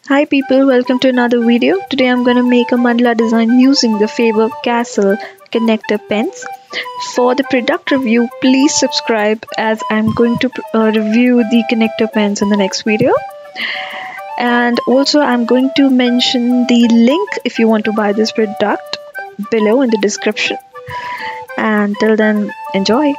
Hi people, welcome to another video. Today I'm going to make a mandala design using the Faber-Castell connector pens. For the product review, please subscribe as I'm going to review the connector pens in the next video. And also I'm going to mention the link if you want to buy this product below in the description. And till then, enjoy!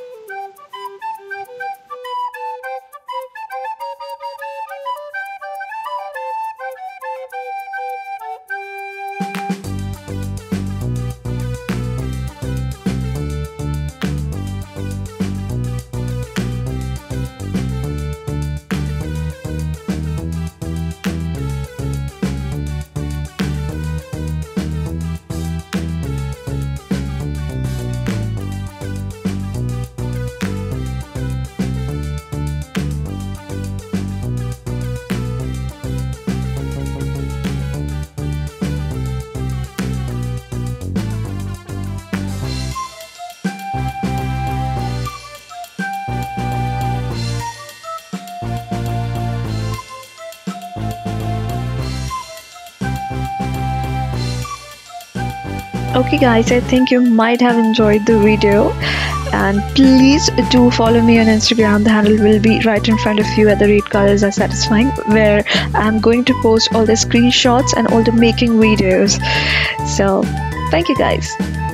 Okay guys, I think you might have enjoyed the video, and please do follow me on Instagram. The handle will be right in front of you at the red colors are satisfying, where I'm going to post all the screenshots and all the making videos. So thank you guys.